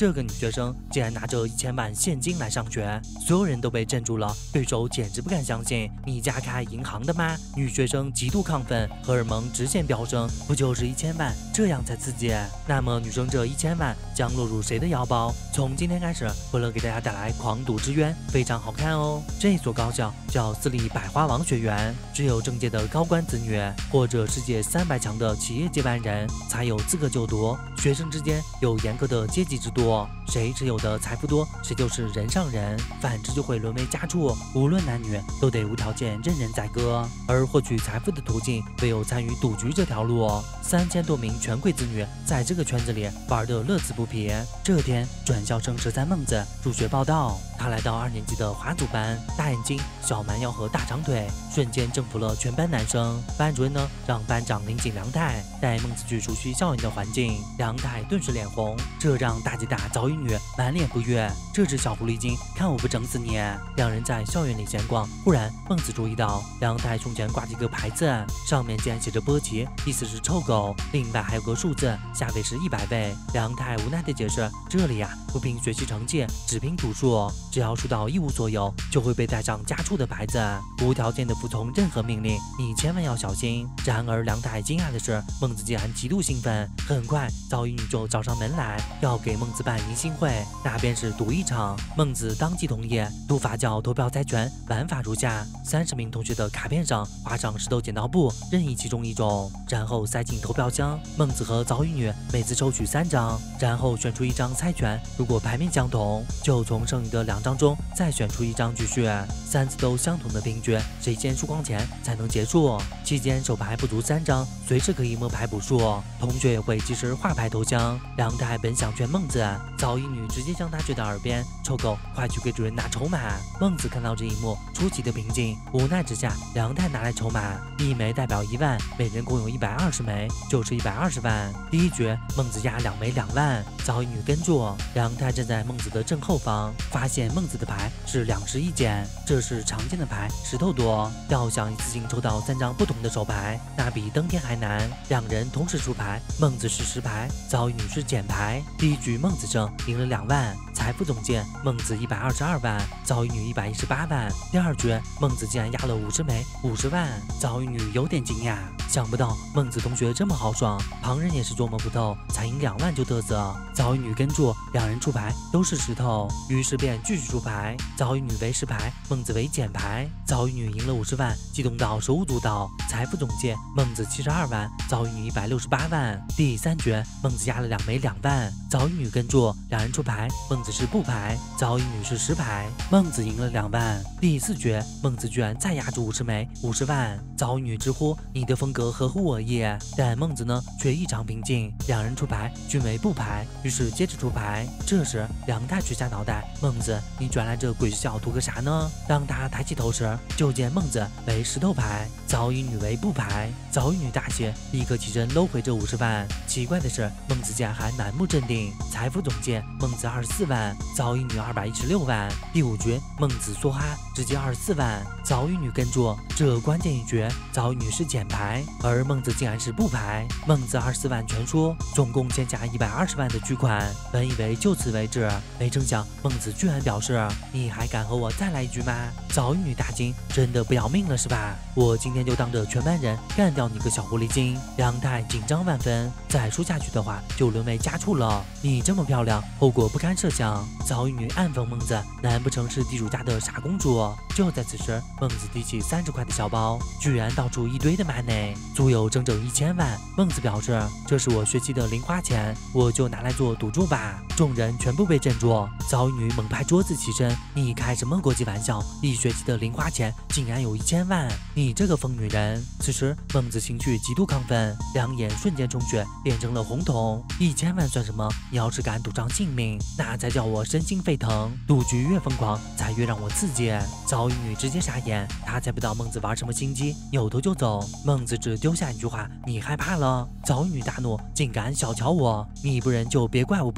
这个女学生竟然拿着1000万现金来上学，所有人都被镇住了，对手简直不敢相信，你家开银行的吗？女学生极度亢奋，荷尔蒙直线飙升，不就是1000万，这样才刺激。那么女生这1000万将落入谁的腰包？从今天开始，为了给大家带来狂赌之渊，非常好看哦。这所高校叫私立百花王学园，只有政界的高官子女或者世界300强的企业接班人才有资格就读，学生之间有严格的阶级制度，谁持有的财富多，谁就是人上人，反之就会沦为家畜，无论男女都得无条件任人宰割。而获取财富的途径唯有参与赌局这条路，3000多名权贵子女在这个圈子里玩得乐此不疲。这天，转校生13孟子入学报到，他来到2年级的华组班，大眼睛、小蛮腰和大长腿，瞬间征服了全班男生。班主任呢，让班长领进梁太，带孟子去熟悉校园的环境。梁太顿时脸红，这让大姐大早乙女满脸不悦。这只小狐狸精，看我不整死你！两人在校园里闲逛，忽然孟子注意到梁太胸前挂着一个牌子，上面竟然写着波奇，意思是臭狗，另外还有个数字，下位是100位。梁太无奈地解释，这里不凭学习成绩，只凭读书，只要输到一无所有，就会被带上家畜的牌子，无条件的服从任何命令，你千万要小心。然而梁太惊讶的是，孟子竟然极度兴奋。很快，早乙女就找上门来，要给孟子办迎新会，那便是赌一场。孟子当即同意，赌法叫投票猜拳，玩法如下：30名同学的卡片上画上石头剪刀布，任意其中一种，然后塞进投票箱。孟子和早乙女每次抽取3张，然后选出1张猜拳，如果牌面相同，就从剩余的2张中再选出1张继续，3次都相同的平局，谁先输光钱才能结束。期间手牌不足3张，随时可以摸牌补数，同学也会及时画牌投降。梁太本想劝孟子，早乙女直接将他追到耳边，臭狗，快去给主人拿筹码。孟子看到这一幕，出奇的平静，无奈之下，梁太拿来筹码，1枚代表1万，每人共有120枚，就是120万。第一局，孟子压2枚2万，早乙女跟住。梁太站在孟子的正后方，发现孟子的牌是2石1简，这是常见的牌，石头多，要想一次性抽到3张不同的手牌，那比登天还难。两人同时出牌，孟子是石牌，早乙女是简牌。第一局孟子胜，赢了2万，财富总计孟子122万，早乙女118万。第二局孟子竟然压了50枚50万，早乙女有点惊讶，想不到孟子同学这么豪爽，旁人也是琢磨不透，才赢2万就嘚瑟。早乙女跟住，两人出牌都是石头，于是便继续出牌，早乙女为石牌，孟子为简牌。早乙女赢了50万，激动到手舞足蹈，财富总计孟子72万，早乙女168万。第3局孟子压了2枚2万，早乙女跟住，两人出牌，孟子是布牌，早乙女是石牌，孟子赢了2万。第4局孟子居然再压住50枚50万，早乙女直呼你的风格合乎我意，但孟子呢却异常平静，两人出牌均为布牌，于是接着出牌。这时梁太垂下脑袋，孟子，你转来这鬼学校图个啥呢？当他抬起头时，就见孟子为石头牌，早乙女为布牌。早乙女大喜，立刻起身搂回这50万。奇怪的是，孟子竟然还满目镇定。财富总计孟子24万，早乙女216万。第5局孟子梭哈，直接24万，早乙女跟住。这关键一局，早乙女是简牌，而孟子竟然是布牌，孟子24万全输，总共欠下120万的巨款。本以为就此为止，没成想孟子居然表示，你还敢和我再来一局吗？早乙女大惊，真的不要命了是吧？我今天就当着全班人干掉你个小狐狸精！梁太紧张万分，再输下去的话就沦为家畜了。你这么漂亮，后果不堪设想。早乙女暗讽孟子，难不成是地主家的傻公主？就在此时，孟子提起30块的小包，居然倒出一堆的 money， 足有整整1000万。孟子表示，这是我学期的零花钱，我就拿来做赌注吧。众人全部被镇住，早乙女猛拍桌子起身，你开什么国际玩笑？一学期的零花钱竟然有1000万，你这个疯女人！此时孟子情绪极度亢奋，两眼瞬间充血，变成了红瞳。1000万算什么？你要是敢赌上性命，那才叫我身心沸腾。赌局越疯狂，才越让我刺激。早乙女直接傻眼，她才不知道孟子玩什么心机，扭头就走。孟子只丢下一句话：你害怕了？早乙女大怒，竟敢小瞧我，你不仁就别怪我不义。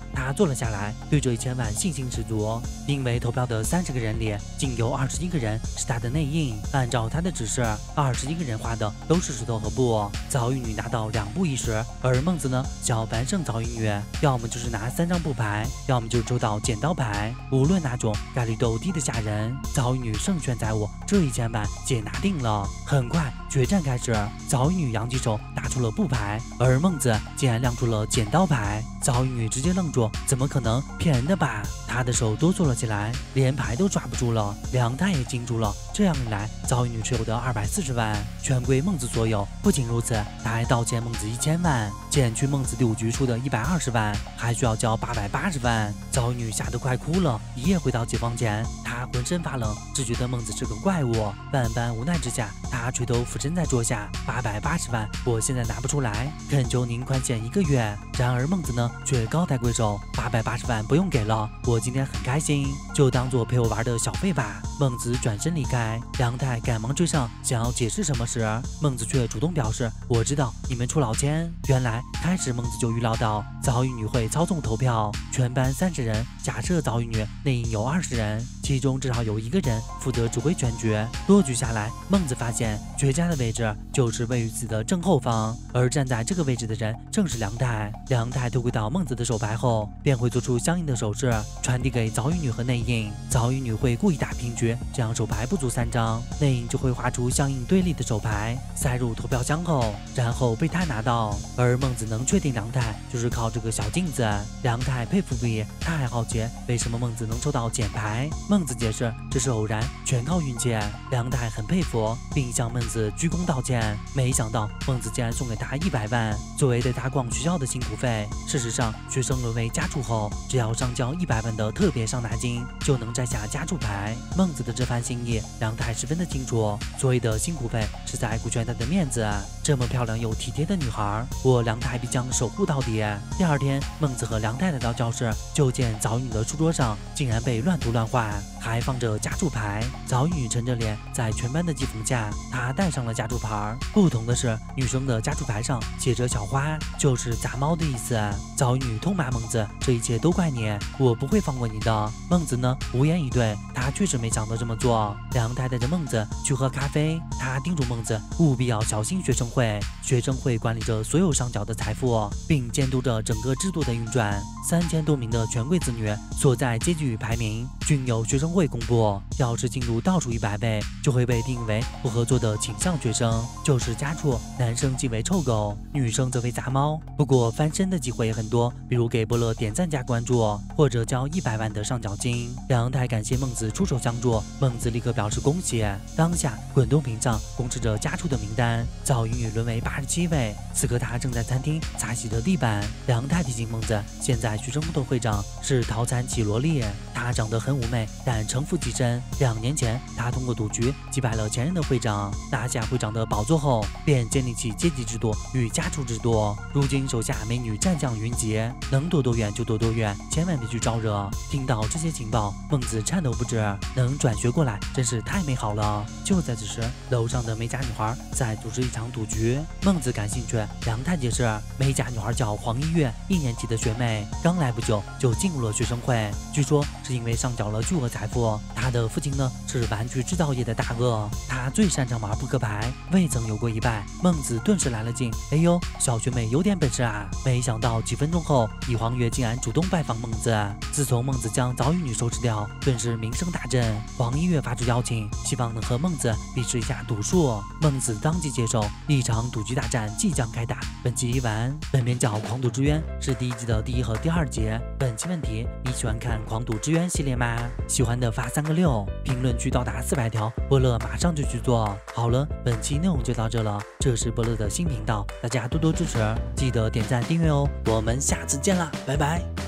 他坐了下来，对这1000万信心十足。因为投票的30个人里，仅有21个人是他的内应。按照他的指示，21个人画的都是石头和布。早乙女拿到2布1石，而孟子呢，想要反胜早乙女，要么就是拿3张布牌，要么就是抽到剪刀牌，无论哪种概率都低得吓人。早乙女胜券在握，这1000万姐拿定了。很快决战开始，早乙女扬起手拿出了布牌，而孟子竟然亮出了剪刀牌。早乙女直接愣住，怎么可能？骗人的吧？她的手哆嗦了起来，连牌都抓不住了。梁太也惊住了，这样一来，早乙女持有的240万全归孟子所有。不仅如此，他还倒欠孟子1000万，减去孟子第5局输的120万，还需要交880万。早乙女吓得快哭了，一夜回到解放前，她浑身发冷，只觉得孟子是个怪物。万般无奈之下，她垂头俯身在桌下，880万，我现在拿不出来，恳求您宽限1个月。然而孟子呢，却高抬贵手，880万不用给了，我今天很开心，就当做陪我玩的小费吧。孟子转身离开，梁太赶忙追上，想要解释什么时，孟子却主动表示：“我知道你们出老千。”原来开始孟子就预料到早乙女会操纵投票，全班30人，假设早乙女内应有20人，其中至少有1个人负责指挥全局。多局下来，孟子发现绝佳的位置就是位于自己的正后方，而站在这个位置的人正是梁太。梁太偷窥到孟子的手牌后，便会做出相应的手势，传递给早乙女和内应。早乙女会故意打平局，这样手牌不足3张，内应就会画出相应对立的手牌，塞入投票箱后，然后被他拿到。而孟子能确定梁太就是靠这个小镜子。梁太佩服不已，他还好奇为什么孟子能抽到剪牌。孟子解释这是偶然，全靠运气。梁太很佩服，并向孟子鞠躬道歉。没想到孟子竟然送给他100万，作为带他逛学校的辛苦费。事实上，学生沦为家畜后，只要上交100万的特别上拿金，就能摘下家畜牌。孟子的这番心意，梁太十分的清楚。所谓的辛苦费，是在顾全他的面子。这么漂亮又体贴的女孩，我梁太必将守护到底。第二天，孟子和梁太来到教室，就见早乙女的书桌上竟然被乱涂乱画，还放着家畜牌。早乙女沉着脸，在全班的讥讽下，她戴上了家畜牌。不同的是，女生的家畜牌上写着小花，就是杂猫的意思。早乙女痛骂孟子，这一切都怪你，我不会放过你的。孟子呢，无言以对，他确实没想到这么做。梁太带着孟子去喝咖啡，他叮嘱孟子务必要小心学生会，学生会管理着所有上缴的财富，并监督着整个制度的运转。3000多名的权贵子女所在阶级与排名均由学生会公布，要是进入倒数100位，就会被定为不合作的倾向学生，就是家畜。男生即为臭狗，女生则为杂猫。不过翻身的机会也很多，比如给伯乐点赞加关注，或者交100万的上缴金。梁太感谢孟子出手相助，孟子立刻表示恭喜。当下滚动屏上公示着家畜的名单，早乙女沦为87位。此刻他正在餐厅擦洗着地板。梁太提醒孟子，现在学生会的会长是陶残起萝莉，她长得很妩媚，但城府极深。2年前，她通过赌局击败了前任的会长，拿下会长的宝座后，便建立起阶级制度与家畜制度。如今手下美女战将云集，能躲多远就躲多远，千万别去招惹。听到这些情报，孟子颤抖不止，能转学过来真是太美好了。就在此时，楼上的美甲女孩在组织一场赌局，孟子感兴趣。梁太解释，美甲女孩叫黄一月，1年级的学妹，刚来不久就进入了学生会，据说是因为上缴了巨额财富。她的父亲呢是玩具制造业的大鳄，他最擅长玩扑克牌，未曾有过一败。孟子顿时来了劲，哎呦，小学妹有点本事啊！没想到几分钟后，李黄月竟然主动拜访孟子。自从孟子将早乙女收拾掉，顿时名声大振。黄一月发出邀请，希望能和孟子比试一下赌术。孟子当即接受，一场赌局大战即将开打。本集完，本片叫《狂赌之渊》，是第1季的第1和第2集。本期问题：你喜欢看《狂赌之渊》系列吗？喜欢的发3个6，评论区到达400条，伯乐马上就去做。好了，本期内容就到这了，这是伯乐的新频道，大家多多支持，记得点赞订阅哦。我们下次见啦，拜拜。